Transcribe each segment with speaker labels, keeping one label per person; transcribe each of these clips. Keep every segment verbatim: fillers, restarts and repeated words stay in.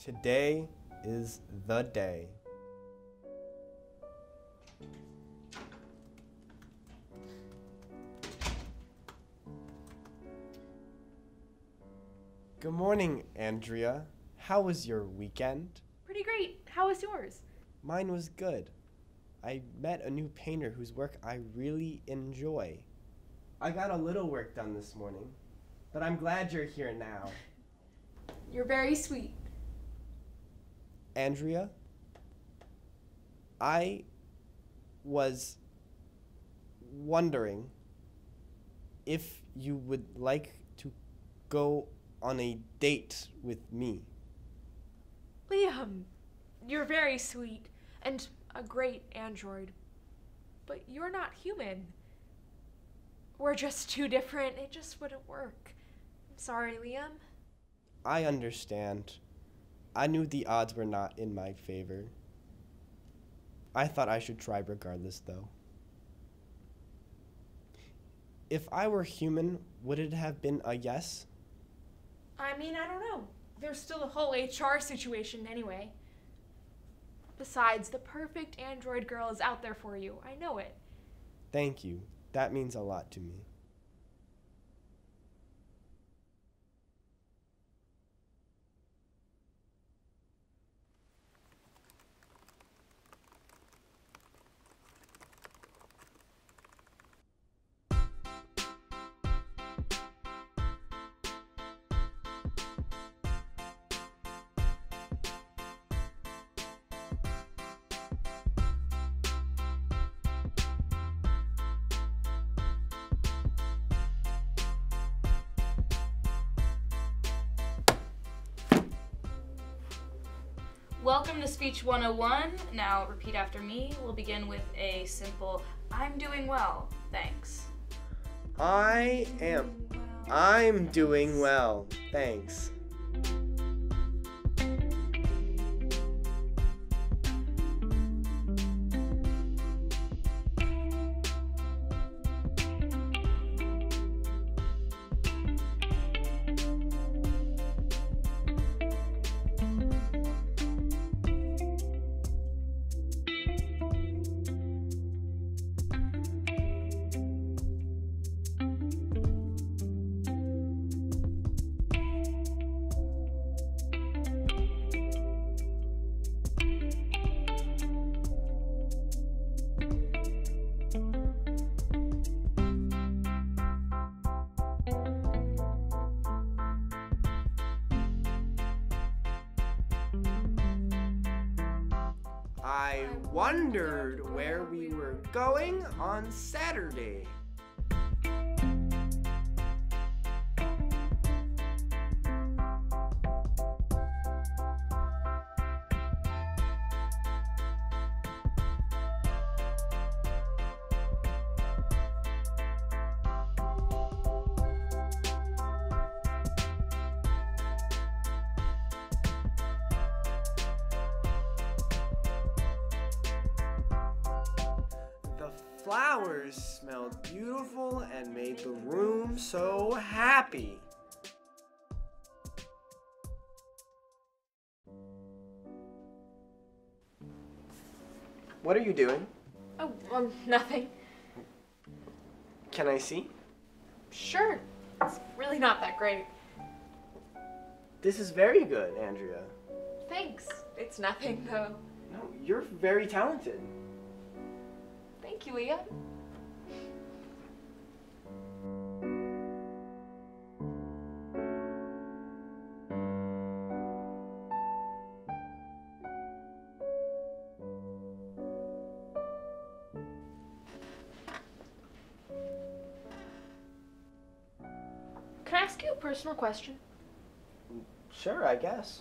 Speaker 1: Today is the day. Good morning, Andrea. How was your weekend?
Speaker 2: Pretty great. How was yours?
Speaker 1: Mine was good. I met a new painter whose work I really enjoy. I got a little work done this morning, but I'm glad you're here now.
Speaker 2: You're very sweet.
Speaker 1: Andrea, I was wondering if you would like to go on a date with me.
Speaker 2: Liam, you're very sweet and a great android, but you're not human. We're just too different. It just wouldn't work. I'm sorry, Liam.
Speaker 1: I understand. I knew the odds were not in my favor. I thought I should try regardless, though. If I were human, would it have been a yes?
Speaker 2: I mean, I don't know. There's still the whole H R situation anyway. Besides, the perfect android girl is out there for you. I know it.
Speaker 1: Thank you. That means a lot to me.
Speaker 3: Welcome to Speech one oh one. Now repeat after me. We'll begin with a simple, I'm doing well, thanks.
Speaker 1: I am. I'm doing well, thanks. I wondered where we were going on Saturday. Flowers smelled beautiful and made the room so happy. What are you doing?
Speaker 2: Oh, um, nothing.
Speaker 1: Can I see?
Speaker 2: Sure. It's really not that great.
Speaker 1: This is very good, Andrea.
Speaker 2: Thanks. It's nothing, though.
Speaker 1: No, you're very talented.
Speaker 2: Thank you, Leah. Can I ask you a personal question?
Speaker 1: Sure, I guess.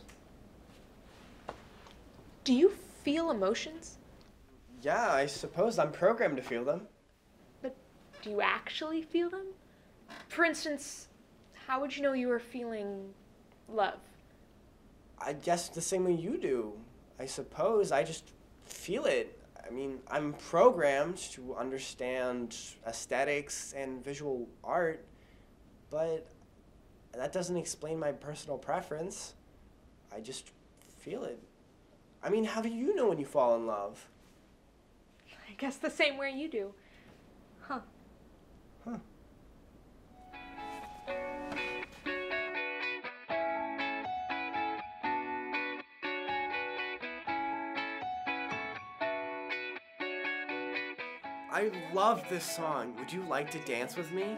Speaker 2: Do you feel emotions?
Speaker 1: Yeah, I suppose I'm programmed to feel them.
Speaker 2: But do you actually feel them? For instance, how would you know you were feeling love?
Speaker 1: I guess the same way you do. I suppose I just feel it. I mean, I'm programmed to understand aesthetics and visual art, but that doesn't explain my personal preference. I just feel it. I mean, how do you know when you fall in love?
Speaker 2: I guess the same way you do. Huh.
Speaker 1: Huh. I love this song. Would you like to dance with me?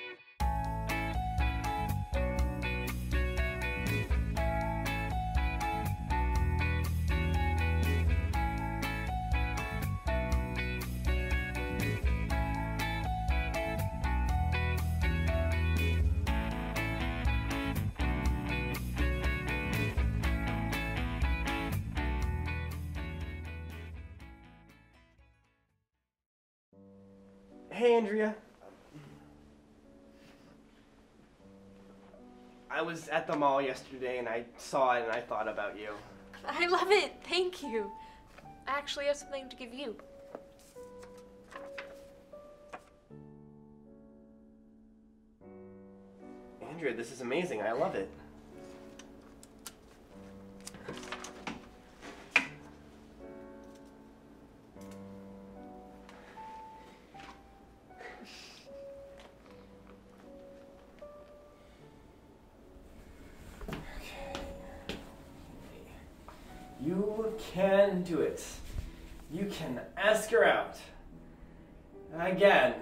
Speaker 1: Hey, Andrea. I was at the mall yesterday and I saw it and I thought about you.
Speaker 2: I love it. Thank you. I actually have something to give you.
Speaker 1: Andrea, this is amazing. I love it. You can do it. You can ask her out. Again.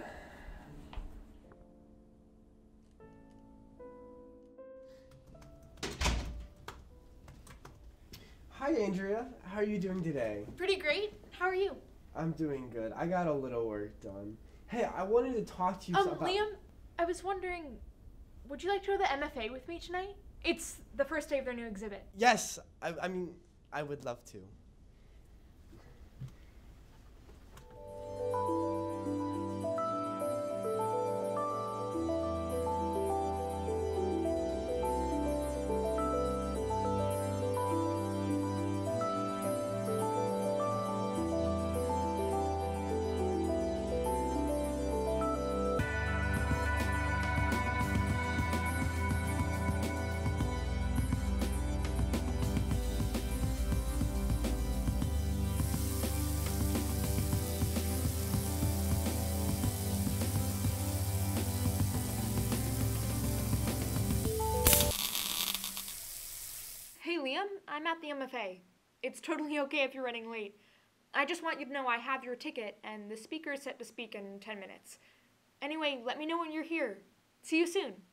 Speaker 1: Hi, Andrea. How are you doing today?
Speaker 2: Pretty great. How are you?
Speaker 1: I'm doing good. I got a little work done. Hey, I wanted to talk to you
Speaker 2: Um,
Speaker 1: about...
Speaker 2: Liam, I was wondering, would you like to go to the M F A with me tonight? It's the first day of their new exhibit.
Speaker 1: Yes, I, I mean, I would love to.
Speaker 2: Hey, Liam, I'm at the M F A. It's totally okay if you're running late. I just want you to know I have your ticket, and the speaker is set to speak in ten minutes. Anyway, let me know when you're here. See you soon.